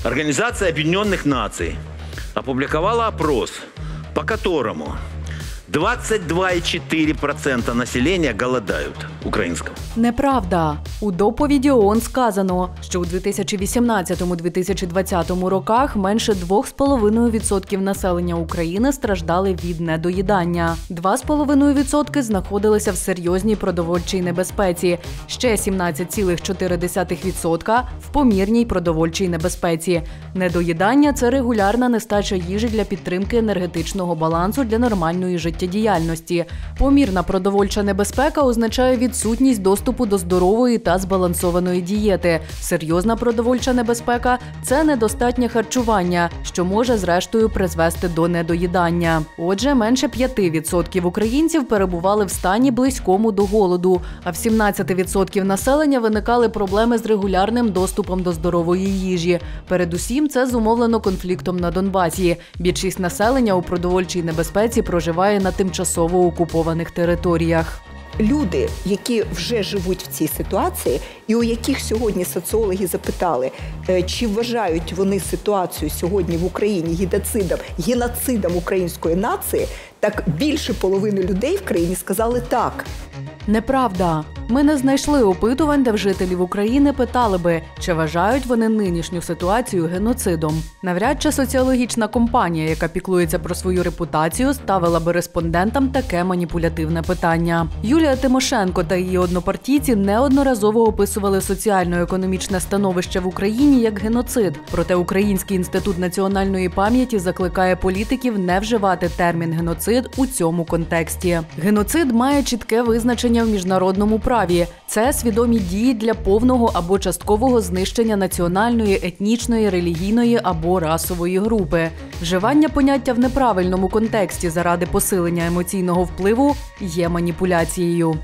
Организация Объединенных Наций опубликовала опрос, по которому 22,4% населення голодають українського. Неправда. У доповіді ООН сказано, що у 2018-2020 роках менше 2,5% населення України страждали від недоїдання. 2,5% знаходилися в серйозній продовольчій небезпеці. Ще 17,4% – в помірній продовольчій небезпеці. Недоїдання – це регулярна нестача їжі для підтримки енергетичного балансу для нормальної життєдіяльності. Помірна продовольча небезпека означає відсутність доступу до здорової та збалансованої дієти. Серйозна продовольча небезпека – це недостатнє харчування, що може зрештою призвести до недоїдання. Отже, менше 5% українців перебували в стані близькому до голоду, а в 17% населення виникали проблеми з регулярним доступом до здорової їжі. Передусім, це зумовлено конфліктом на Донбасі. Більшість населення у продовольчій небезпеці проживає на тимчасово окупованих територіях. Люди, які вже живуть в цій ситуації, і у яких сьогодні соціологи запитали, чи вважають вони ситуацію сьогодні в Україні геноцидом української нації, так більше половини людей в країні сказали так. Неправда. Ми не знайшли опитувань, де в жителів України питали би, чи вважають вони нинішню ситуацію геноцидом. Навряд чи соціологічна компанія, яка піклується про свою репутацію, ставила би респондентам таке маніпулятивне питання. Юлія Тимошенко та її однопартійці неодноразово описували соціально-економічне становище в Україні як геноцид. Проте Український інститут національної пам'яті закликає політиків не вживати термін «геноцид» у цьому контексті. Геноцид має чітке визначення в міжнародному праві. Це свідомі дії для повного або часткового знищення національної, етнічної, релігійної або расової групи. Вживання поняття в неправильному контексті заради посилення емоційного впливу є маніпуляцією.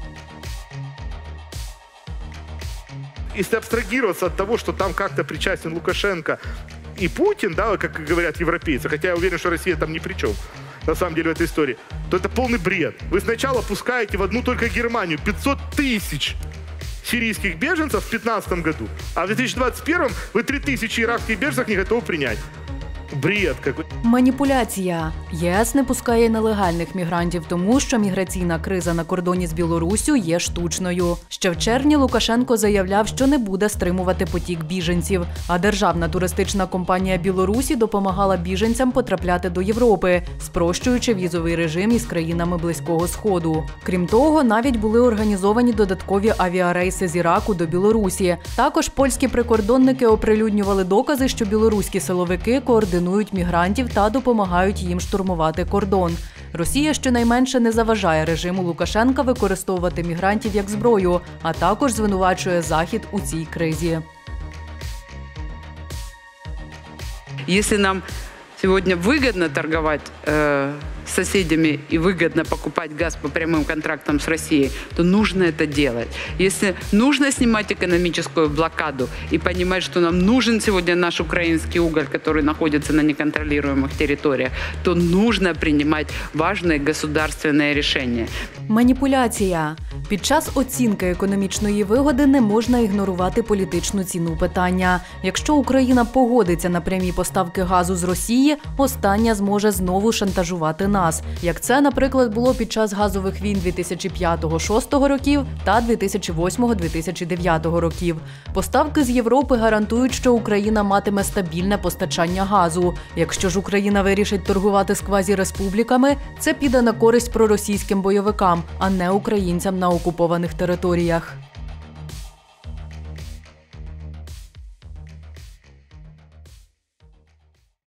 Если абстрагироваться от того, что там как-то причастен Лукашенко и Путин, да, как говорят европейцы, хотя я уверен, что Россия там ни при чем, на самом деле, в этой истории, то это полный бред. Вы сначала пускаете в одну только Германию 500 тысяч сирийских беженцев в 2015 году, а в 2021 вы 3000 иракских беженцев не готовы принять. Бред какой. Маніпуляція. ЄС не пускає нелегальних мігрантів тому, що міграційна криза на кордоні з Білоруссю є штучною. Ще в червні Лукашенко заявляв, що не буде стримувати потік біженців. А державна туристична компанія Білорусі допомагала біженцям потрапляти до Європи, спрощуючи візовий режим із країнами Близького Сходу. Крім того, навіть були організовані додаткові авіарейси з Іраку до Білорусі. Також польські прикордонники оприлюднювали докази, що білоруські силовики координують мігрантів та допомагають їм штурмувати кордон. Росія щонайменше не заважає режиму Лукашенка використовувати мігрантів як зброю, а також звинувачує Захід у цій кризі. Если нам сегодня выгодно торговать с соседями и выгодно покупать газ по прямым контрактам с Россией, то нужно это делать. Если нужно снимать экономическую блокаду и понимать, что нам нужен сегодня наш украинский уголь, который находится на неконтролируемых территориях, то нужно принимать важные государственные решения. Маніпуляція. Під час оцінки економічної вигоди не можна ігнорувати політичну ціну питання. Якщо Україна погодиться на прямі поставки газу з Росії, остання зможе знову шантажувати нас. Як це, наприклад, було під час газових війн 2005-2006 років та 2008-2009 років. Поставки з Європи гарантують, що Україна матиме стабільне постачання газу. Якщо ж Україна вирішить торгувати з квазіреспубліками, це піде на користь проросійським бойовикам, а не українцям на окупованих територіях.